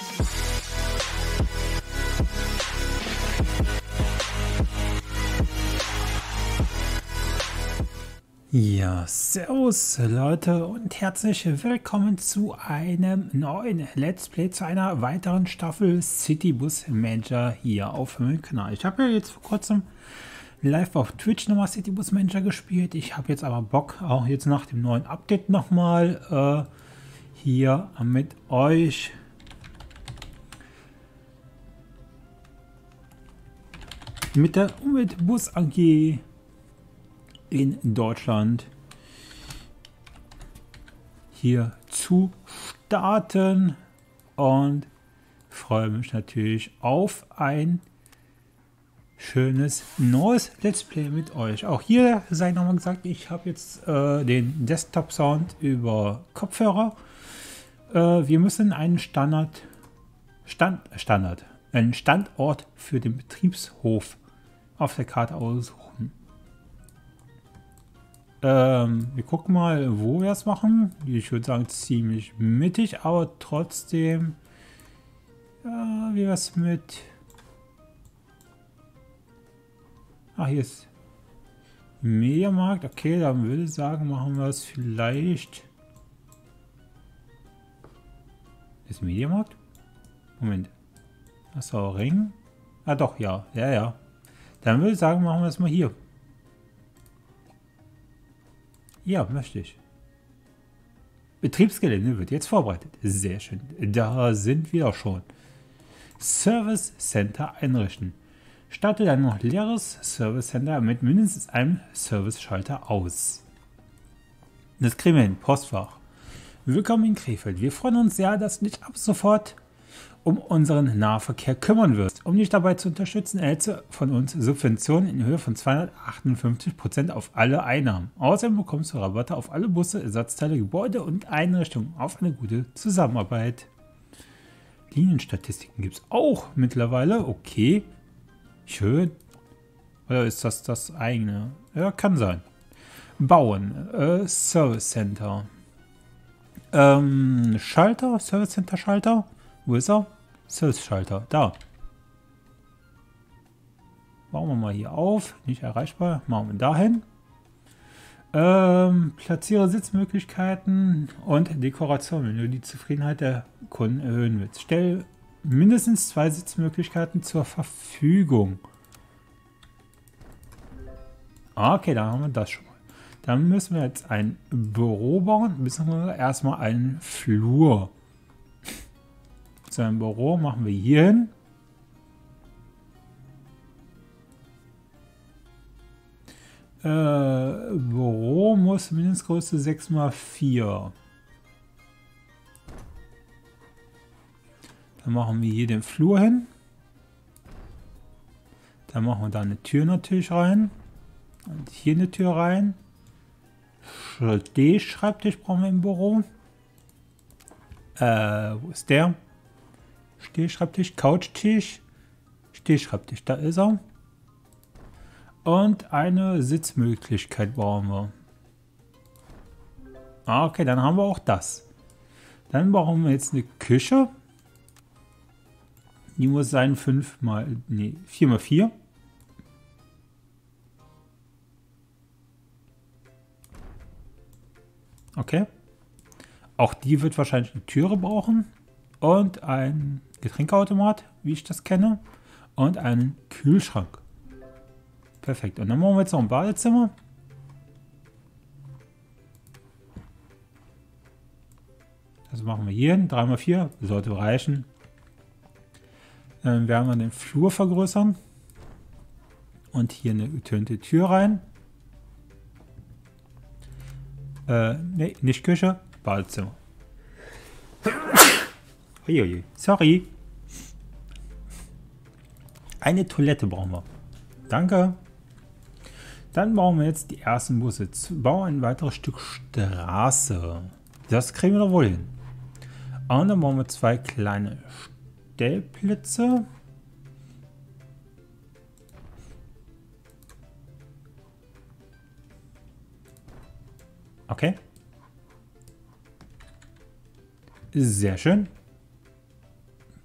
Ja, servus Leute und herzlich willkommen zu einem neuen Let's Play, zu einer weiteren Staffel City Bus Manager hier auf meinem Kanal. Ich habe ja jetzt vor kurzem live auf Twitch nochmal City Bus Manager gespielt. Ich habe jetzt aber Bock, auch jetzt nach dem neuen Update nochmal hier mit euch mit der Umweltbus AG in Deutschland hier zu starten und freue mich natürlich auf ein schönes neues Let's Play mit euch. Auch hier sei nochmal gesagt, ich habe jetzt den Desktop Sound über Kopfhörer. Wir müssen einen einen Standort für den Betriebshof auf der Karte aussuchen. Wir gucken mal, wo wir es machen. Ich würde sagen, ziemlich mittig, aber trotzdem. Wie was mit. Ah, hier ist Mediamarkt. Okay, dann würde ich sagen, machen wir es vielleicht. Ist Mediamarkt? Moment. Achso, Ring. Ah, doch, ja. Ja. Dann würde ich sagen, machen wir es mal hier. Ja, möchte ich. Betriebsgelände wird jetzt vorbereitet. Sehr schön. Da sind wir auch schon. Service Center einrichten. Statte ein noch leeres Service Center mit mindestens einem Service-Schalter aus. Das kriegen wir hin. Postfach. Willkommen in Krefeld. Wir freuen uns sehr, dass du dich ab sofort um unseren Nahverkehr kümmern wirst. Um dich dabei zu unterstützen, erhältst du von uns Subventionen in Höhe von 258% auf alle Einnahmen. Außerdem bekommst du Rabatte auf alle Busse, Ersatzteile, Gebäude und Einrichtungen auf eine gute Zusammenarbeit. Linienstatistiken gibt es auch mittlerweile. Okay, schön. Oder ist das eigene? Ja, kann sein. Bauen, Service Center. Schalter, Service Center Schalter. Wo ist er? Service-Schalter. Da. Bauen wir mal hier auf. Nicht erreichbar. Machen wir dahin. Platziere Sitzmöglichkeiten und Dekoration, wenn du die Zufriedenheit der Kunden erhöhen willst. Stell mindestens 2 Sitzmöglichkeiten zur Verfügung. Okay, dann haben wir das schon mal. Dann müssen wir jetzt ein Büro bauen, beziehungsweise erstmal einen Flur. Sein Büro machen wir hier hin. Büro muss Mindestgröße 6x4. Dann machen wir hier den Flur hin. Dann machen wir da eine Tür natürlich rein. Und hier eine Tür rein. Stehschreibtisch brauchen wir im Büro. Wo ist der? Stehschreibtisch, Couchtisch, Stehschreibtisch, da ist er. Und eine Sitzmöglichkeit brauchen wir. Okay, dann haben wir auch das. Dann brauchen wir jetzt eine Küche. Die muss sein 4x4. Okay. Auch die wird wahrscheinlich eine Türe brauchen. Und ein Getränkeautomat, wie ich das kenne. Und einen Kühlschrank. Perfekt. Und dann machen wir jetzt noch ein Badezimmer. Das machen wir hier hin. 3x4. Sollte reichen. Dann werden wir den Flur vergrößern. Und hier eine getönte Tür rein. Ne, nicht Küche. Badezimmer. Uiui, sorry. Eine Toilette brauchen wir. Danke. Dann bauen wir jetzt die ersten Busse. Bauen ein weiteres Stück Straße. Das kriegen wir doch wohl hin. Und dann bauen wir 2 kleine Stellplätze. Okay. Sehr schön.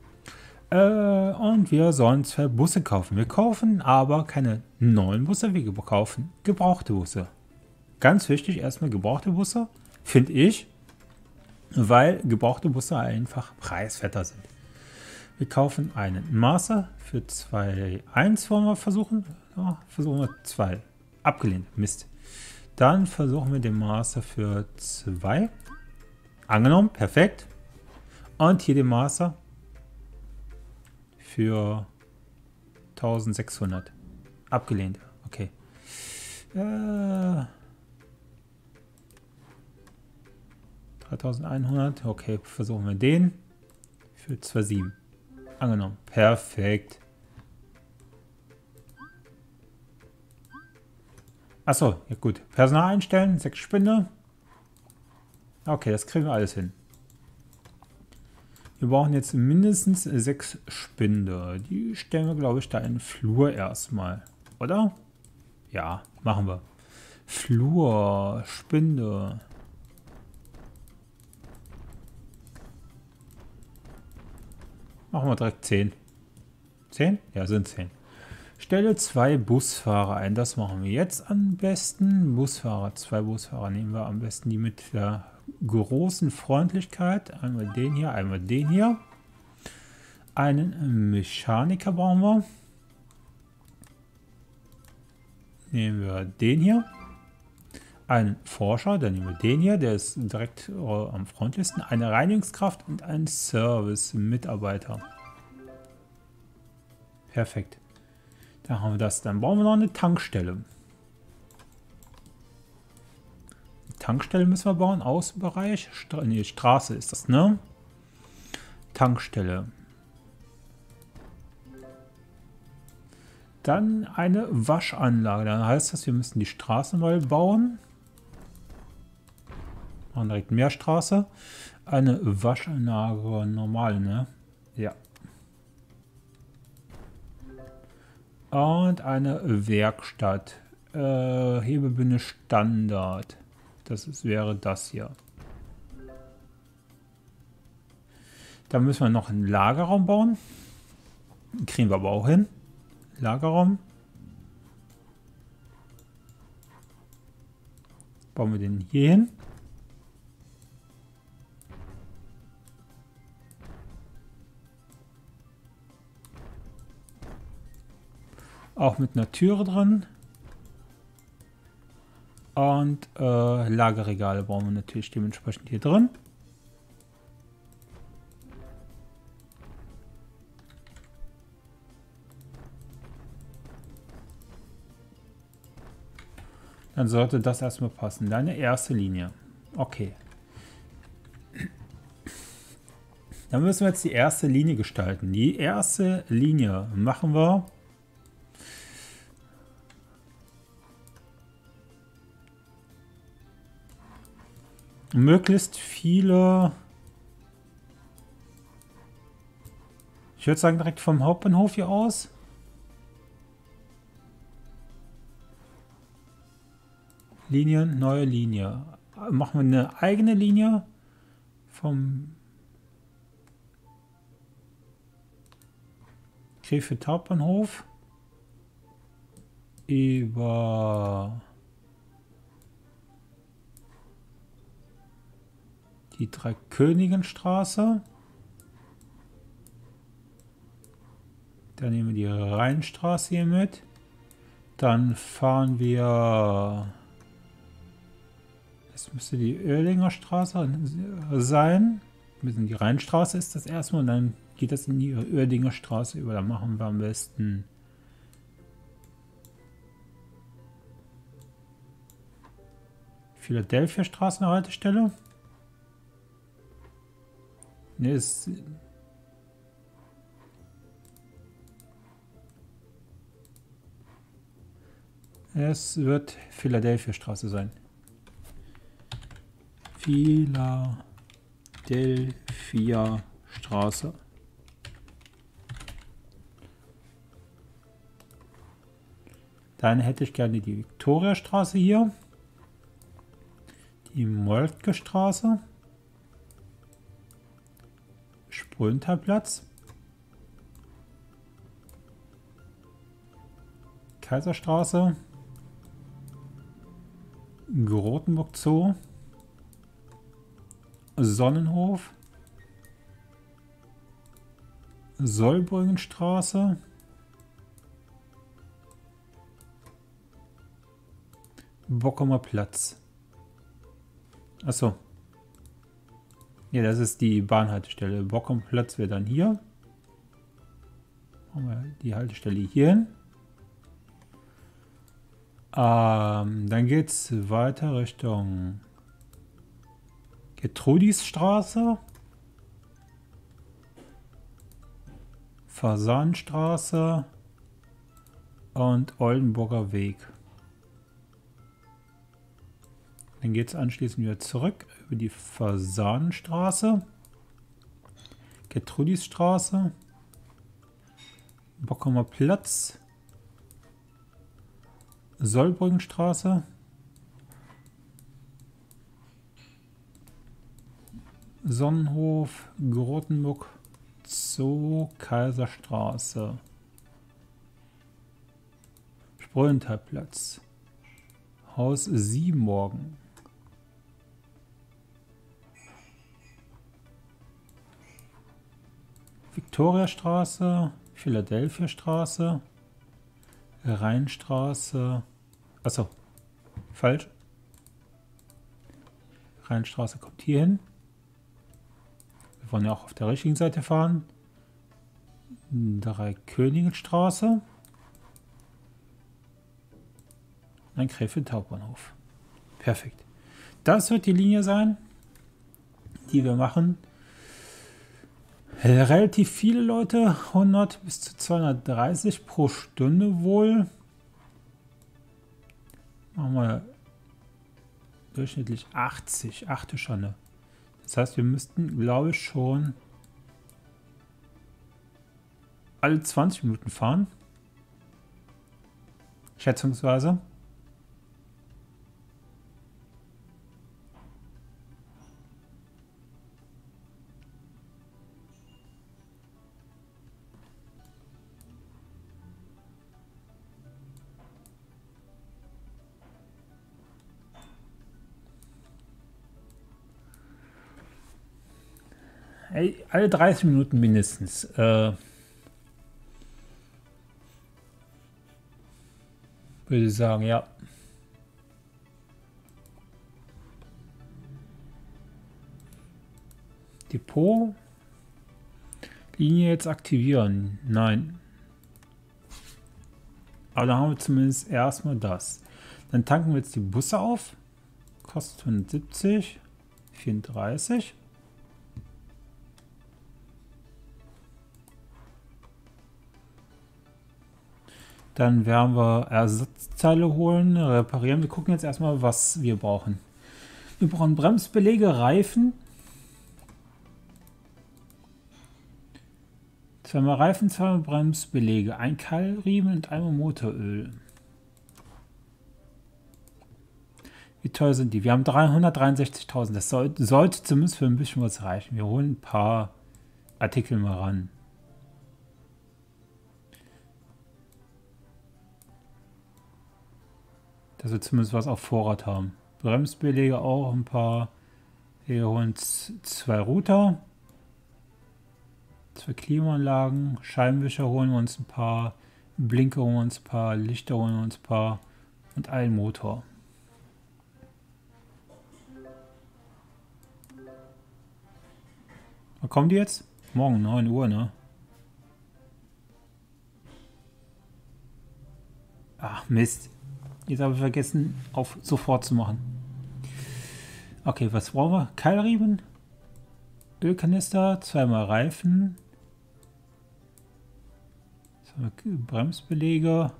Und wir sollen 2 Busse kaufen. Wir kaufen aber keine neuen Busse, wir kaufen gebrauchte Busse. Ganz wichtig, erstmal gebrauchte Busse, finde ich, weil gebrauchte Busse einfach preiswerter sind. Wir kaufen einen Master für 2,1 wollen wir versuchen. Ja, versuchen wir 2. Abgelehnt. Mist. Dann versuchen wir den Master für 2. Angenommen. Perfekt. Und hier den Master für 1600. Abgelehnt. Okay. 3100. Okay, versuchen wir den für 2,7. Angenommen. Perfekt. Achso, ja gut. Personal einstellen, 6 Spinde. Okay, das kriegen wir alles hin. Wir brauchen jetzt mindestens 6 Spinde. Die stellen wir, glaube ich, da in den Flur erstmal. Oder? Ja, machen wir. Flur, Spinde. Machen wir direkt 10. 10? Ja, sind 10. Stelle 2 Busfahrer ein. Das machen wir jetzt am besten. Busfahrer, 2 Busfahrer nehmen wir am besten, die mit der großen Freundlichkeit. Einmal den hier, einmal den hier. Einen Mechaniker brauchen wir. Nehmen wir den hier. Einen Forscher, dann nehmen wir den hier, der ist direkt am freundlichsten. Eine Reinigungskraft und einen Service-Mitarbeiter. Perfekt. Da haben wir das. Dann brauchen wir noch eine Tankstelle. Die Tankstelle müssen wir bauen. Außenbereich. Straße ist das, ne? Tankstelle. Dann eine Waschanlage. Dann heißt das, wir müssen die Straße neu bauen. Machen direkt mehr Straße. Eine Waschanlage normal, ne? Ja. Und eine Werkstatt. Hebebühne Standard. Wäre das hier. Da müssen wir noch einen Lagerraum bauen. Kriegen wir aber auch hin. Lagerraum. Bauen wir den hier hin. Auch mit einer Türe drin. Und Lagerregale bauen wir natürlich dementsprechend hier drin. Dann sollte das erstmal passen. Deine erste Linie. Okay. Dann müssen wir jetzt die erste Linie gestalten. Die erste Linie machen wir möglichst viele. Ich würde sagen, direkt vom Hauptbahnhof hier aus. Linien, neue Linie. Machen wir eine eigene Linie vom Krefeld Hauptbahnhof über die Dreikönigenstraße. Dann nehmen wir die Rheinstraße hier mit. Dann fahren wir. Das müsste die Oerlinger Straße sein. Die Rheinstraße ist das erstmal und dann geht das in die Oerlinger Straße über. Da machen wir am besten Philadelphia Straßenhaltestelle. Ne, es wird Philadelphia Straße sein. Philadelphia Straße. Dann hätte ich gerne die Victoria Straße hier. Die Moltke Straße. Sprünterplatz. Kaiserstraße. Grotenburg Zoo. Sonnenhof. Solbrüngenstraße. Bockumer Platz. Achso. Ja, das ist die Bahnhaltestelle. Bockumer Platz wäre dann hier. Machen wir die Haltestelle hier hin. Dann geht es weiter Richtung Gertrudisstraße. Fasanstraße und Oldenburger Weg. Dann geht es anschließend wieder zurück über die Fasanstraße, Gertrudisstraße, Bockumer Platz, Solbrüngenstraße, Sonnenhof, Grotenburg Zoo, Kaiserstraße, Spröhenthalplatz, Haus Siebenmorgen, Viktoriastraße, Philadelphia-Straße, Rheinstraße, achso, falsch. Rheinstraße kommt hier hin. Wir wollen ja auch auf der richtigen Seite fahren. Dreikönigenstraße. Ein Krefeld Hauptbahnhof. Perfekt. Das wird die Linie sein, die wir machen. Relativ viele Leute, 100 bis zu 230 pro Stunde wohl. Machen wir durchschnittlich 80, 8 Schande. Das heißt, wir müssten, glaube ich, schon alle 20 Minuten fahren. Schätzungsweise. Alle 30 Minuten mindestens. Würde ich sagen, ja. Depot. Linie jetzt aktivieren. Nein. Aber da haben wir zumindest erstmal das. Dann tanken wir jetzt die Busse auf. Kostet 170. 34. Dann werden wir Ersatzteile holen, reparieren. Wir gucken jetzt erstmal, was wir brauchen. Wir brauchen Bremsbeläge, Reifen. 2 Reifen, 2 Bremsbeläge, ein Keilriemen und einmal Motoröl. Wie teuer sind die? Wir haben 363.000. Das sollte zumindest für ein bisschen was reichen. Wir holen ein paar Artikel mal ran. Dass wir zumindest was auf Vorrat haben. Bremsbeläge auch ein paar. Wir holen 2 Router. 2 Klimaanlagen. Scheibenwischer holen wir uns ein paar. Blinker holen wir uns ein paar. Lichter holen wir uns ein paar. Und einen Motor. Wann kommen die jetzt? Morgen 9 Uhr, ne? Ach, Mist. Jetzt habe ich vergessen, auf sofort zu machen. Okay, was brauchen wir? Keilriemen, Ölkanister, 2 Reifen, 2 Bremsbeläge.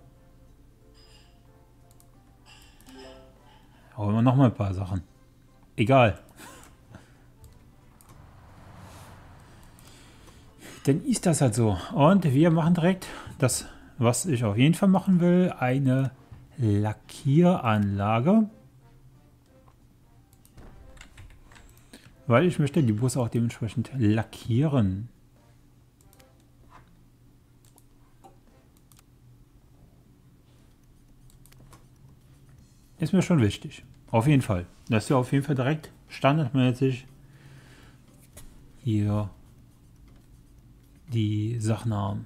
Holen wir nochmal ein paar Sachen. Egal. Dann ist das halt so. Und wir machen direkt das, was ich auf jeden Fall machen will, eine Lackieranlage, weil ich möchte die Busse auch dementsprechend lackieren. Ist mir schon wichtig. Auf jeden Fall. Dass wir auf jeden Fall direkt standardmäßig hier die Sachen haben.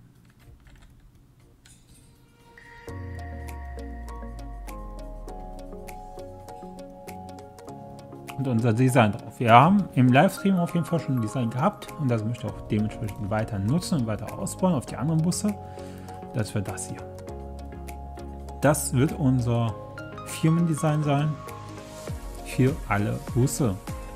Und unser Design drauf. Wir haben im Livestream auf jeden Fall schon ein Design gehabt und das möchte ich auch dementsprechend weiter nutzen und weiter ausbauen auf die anderen Busse. Das wird das hier. Das wird unser Firmendesign sein für alle Busse.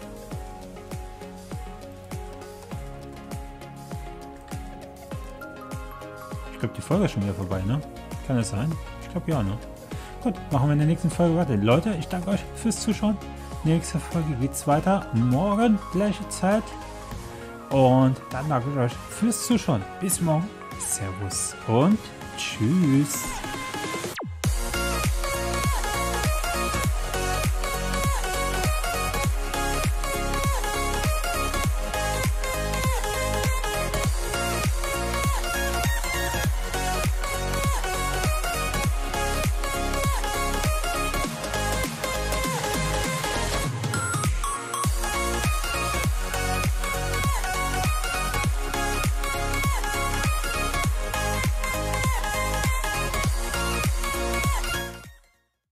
Ich glaube, die Folge ist schon wieder vorbei, ne? Kann das sein? Ich glaube ja, ne? Gut, machen wir in der nächsten Folge weiter. Leute, ich danke euch fürs Zuschauen. Nächste Folge geht's weiter. Morgen, gleiche Zeit. Und dann danke ich euch fürs Zuschauen. Bis morgen. Servus und tschüss.